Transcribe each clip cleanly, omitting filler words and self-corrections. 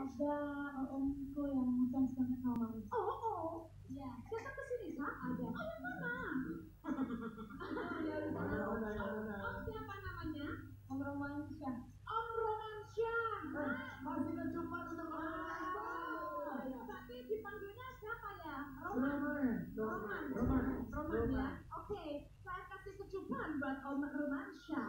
ada omku yang fans banget sama Manis. Oh, ya. Datang ke sini, Kak? Ada. Oh, yang mana? Oh, siapa namanya? Om Romansyah. Om Romansyah. Masih kecupan untuk Tapi dipanggilnya siapa ya? Roman Ya. Oke, saya kasih kecupan buat Om Romansyah.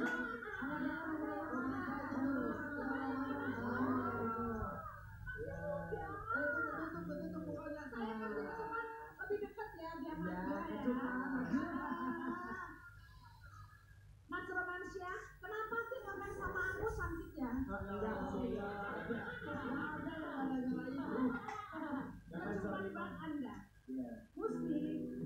Tutup pokoknya. Saya kasih kecupan lebih dekat ya, biar Mas ya. Mas Romansyah, kenapa sih ngomong sama aku cantik ya? Kecupan buat Anda. Musti.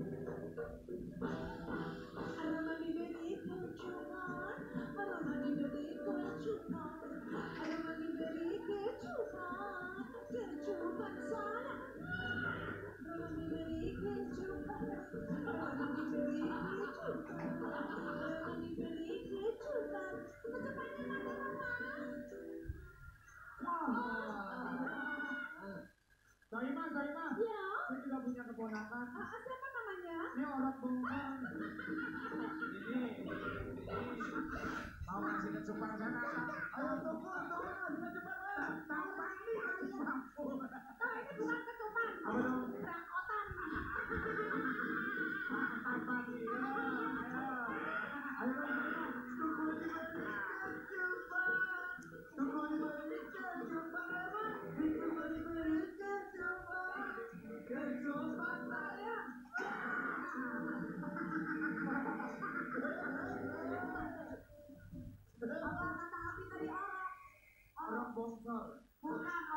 Aroma diberi kecupan, aroma diberi kecupan, aroma diberi kecupan, kecupan saya. Aroma diberi kecupan, aroma diberi kecupan, aroma diberi kecupan. Kecupannya mana, Soima, Ya. saya juga punya keponakan. Siapa namanya? Ini orang bongkar. Ini. Mau ngasih kecupan sana. Ayo turun, kecupan. Tambah nih, ampun. Ini bukan kecupan. Apa dong? Rakotan. Tambah nih, ayo. Kecupan saya. Apa kata api tadi orang? Orang bongkar. Bukan